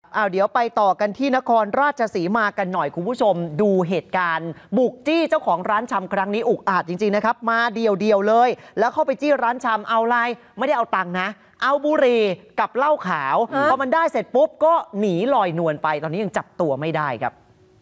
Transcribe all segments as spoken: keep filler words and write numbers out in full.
อ้าวเดี๋ยวไปต่อกันที่นครราชสีมากันหน่อยคุณผู้ชมดูเหตุการณ์บุกจี้เจ้าของร้านชำครั้งนี้อุกอาจจริงๆนะครับมาเดียวๆเลยแล้วเข้าไปจี้ร้านชำเอาอะไรไม่ได้เอาตังค์นะเอาบุหรี่กับเหล้าขาวพอมันได้เสร็จปุ๊บก็หนีลอยนวลไปตอนนี้ยังจับตัวไม่ได้ครับ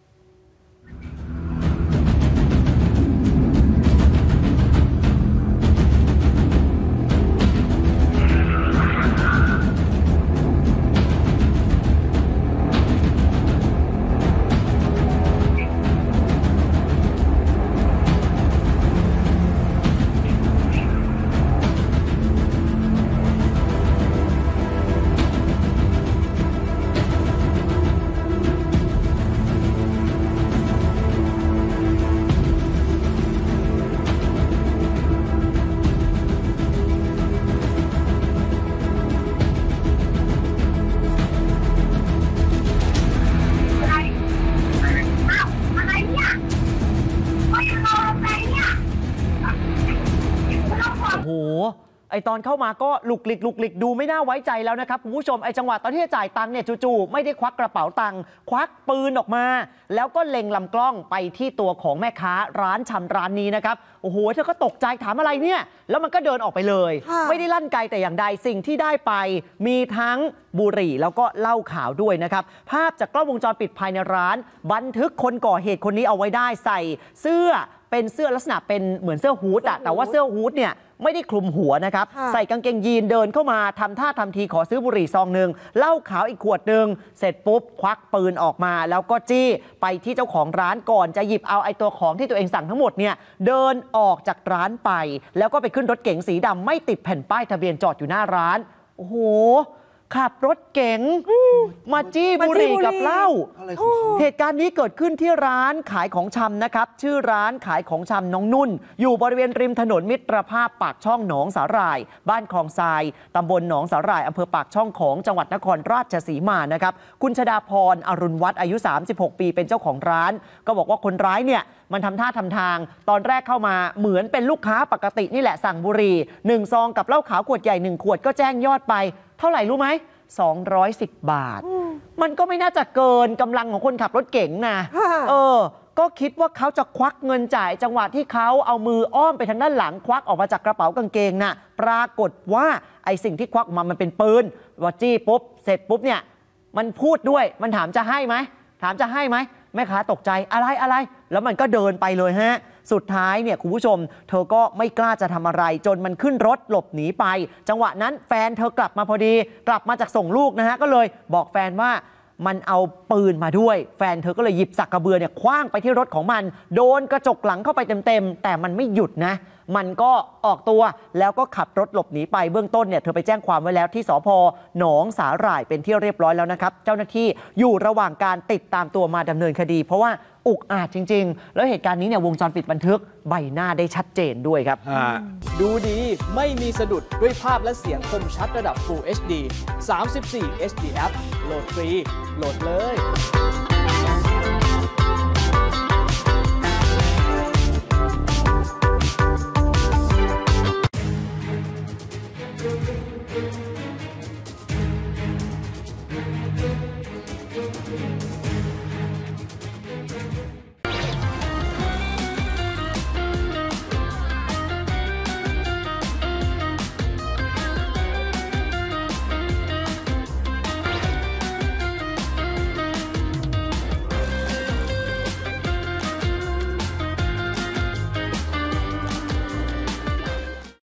โอ้โหไอตอนเข้ามาก็ลุกลิกลุกลิกดูไม่น่าไว้ใจแล้วนะครับคุณผู้ชมไอจังหวะตอนที่จะจ่ายตังค์เนี่ยจู่ๆไม่ได้ควักกระเป๋าตังค์ควักปืนออกมาแล้วก็เล็งลำกล้องไปที่ตัวของแม่ค้าร้านชำร้านนี้นะครับโอ้โหเธอก็ตกใจถามอะไรเนี่ยแล้วมันก็เดินออกไปเลยไม่ได้ลั่นไกแต่อย่างใดสิ่งที่ได้ไปมีทั้งบุหรี่แล้วก็เหล้าขาวด้วยนะครับภาพจากกล้องวงจรปิดภายในร้านบันทึกคนก่อเหตุคนนี้เอาไว้ได้ใส่เสื้อเป็นเสื้อลักษณะเป็นเหมือนเสื้อฮู้ดอะแต่ว่าเสื้อฮู้ดเนี่ยไม่ได้คลุมหัวนะครับใส่กางเกงยีนเดินเข้ามาทำท่าทำทีขอซื้อบุหรี่ซองหนึ่งเหล้าขาวอีกขวดหนึ่งเสร็จปุ๊บควักปืนออกมาแล้วก็จี้ไปที่เจ้าของร้านก่อนจะหยิบเอาไอ้ตัวของที่ตัวเองสั่งทั้งหมดเนี่ยเดินออกจากร้านไปแล้วก็ไปขึ้นรถเก๋งสีดำไม่ติดแผ่นป้ายทะเบียนจอดอยู่หน้าร้านโอ้โหขับรถเก๋งมาจี้บุหรี่กับเหล้าเหตุการณ์นี้เกิดขึ้นที่ร้านขายของชำนะครับชื่อร้านขายของชำน้องนุ่นอยู่บริเวณริมถนนมิตรภาพปากช่องหนองสาหร่ายบ้านคลองทรายตำบลหนองสาหร่ายอำเภอปากช่องของจังหวัดนครราชสีมานะครับคุณชฎาพรอรุณวัฒน์อายุสามสิบหกปีเป็นเจ้าของร้านก็บอกว่าคนร้ายเนี่ยมันทำท่าทำทางตอนแรกเข้ามาเหมือนเป็นลูกค้าปกตินี่แหละสั่งบุหรี่หนึ่งซองกับเหล้าขาวขวดใหญ่หนึ่งขวดก็แจ้งยอดไปเท่าไหร่รู้ไหมสองร้อยสิบบาทมันก็ไม่น่าจะเกินกำลังของคนขับรถเก๋งนะเออก็คิดว่าเขาจะควักเงินจ่ายจังหวะที่เขาเอามืออ้อมไปทางด้านหลังควักออกมาจากกระเป๋ากางเกงน่ะปรากฏว่าไอ้สิ่งที่ควักออกมามันเป็นปืนว่าจี้ปุ๊บเสร็จปุ๊บเนี่ยมันพูดด้วยมันถามจะให้ไหมถามจะให้ไหมแม่ค้าตกใจอะไรอะไรแล้วมันก็เดินไปเลยฮะสุดท้ายเนี่ยคุณผู้ชมเธอก็ไม่กล้าจะทำอะไรจนมันขึ้นรถหลบหนีไปจังหวะนั้นแฟนเธอกลับมาพอดีกลับมาจากส่งลูกนะฮะก็เลยบอกแฟนว่ามันเอาปืนมาด้วยแฟนเธอก็เลยหยิบสักกระเบือเนี่ยคว้างไปที่รถของมันโดนกระจกหลังเข้าไปเต็มๆแต่มันไม่หยุดนะมันก็ออกตัวแล้วก็ขับรถหลบหนีไปเบื้องต้นเนี่ยเธอไปแจ้งความไว้แล้วที่สภ.หนองสาหร่ายเป็นที่เรียบร้อยแล้วนะครับเจ้าหน้าที่อยู่ระหว่างการติดตามตัวมาดำเนินคดีเพราะว่าอุกอาจจริงๆแล้วเหตุการณ์นี้เนี่ยวงจรปิดบันทึกใบหน้าได้ชัดเจนด้วยครับดูดีไม่มีสะดุดด้วยภาพและเสียงคมชัดระดับ Full เอช ดี สามสิบสี่ เอช ดี แอปโหลดฟรีโหลดเลย